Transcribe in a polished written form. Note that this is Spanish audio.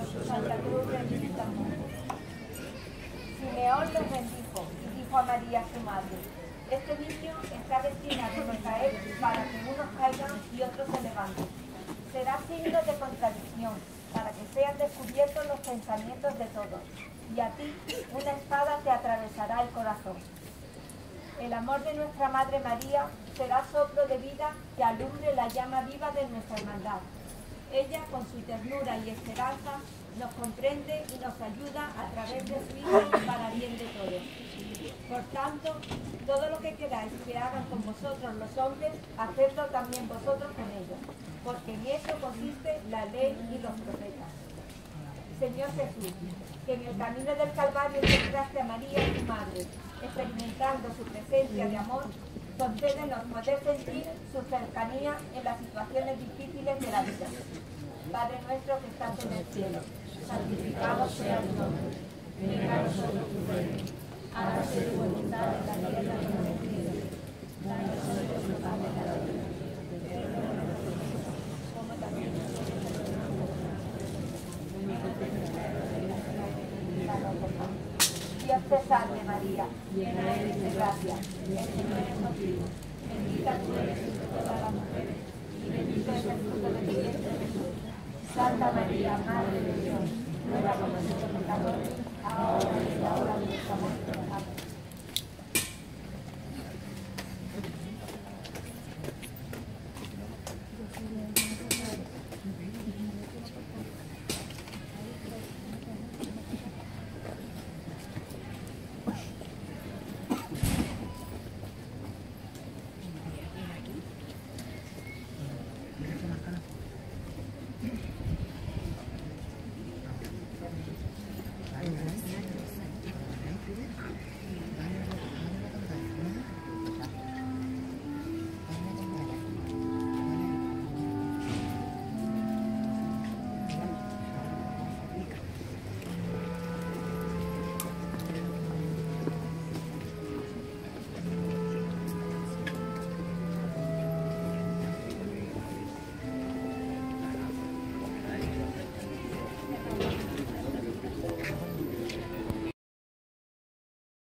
Santa Cruz bendice al mundo. Simeón los bendijo y dijo a María su madre: este niño está destinado a caer para que unos caigan y otros se levanten. Será signo de contradicción, para que sean descubiertos los pensamientos de todos, y a ti una espada te atravesará el corazón. El amor de nuestra Madre María será soplo de vida que alumbre la llama viva de nuestra hermandad. Ella, con su ternura y esperanza, nos comprende y nos ayuda a través de su Hijo para bien de todos. Por tanto, todo lo que queráis que hagan con vosotros los hombres, hacedlo también vosotros con ellos, porque en eso consiste la ley y los profetas. Señor Jesús, que en el camino del Calvario encontraste a María y su madre, experimentando su presencia de amor, concédenos poder sentir su cercanía en las situaciones difíciles de la vida. Padre nuestro que estás en el cielo, santificado sea tu nombre. Venga a nosotros tu reino. Hágase tu voluntad en la tierra como en el cielo. Danos hoy nuestro pan de cada día. Perdónanos nuestros pecados, como también nosotros perdonamos a nuestros deudores. Dios te salve María, llena eres de gracia, el Señor es contigo. Bendita tú eres entre todas las mujeres, y bendito es el fruto de tu vientre Jesús. Santa María, Madre de Dios, ruega por nosotros pecadores, ahora y en la hora de nuestra muerte. Amén.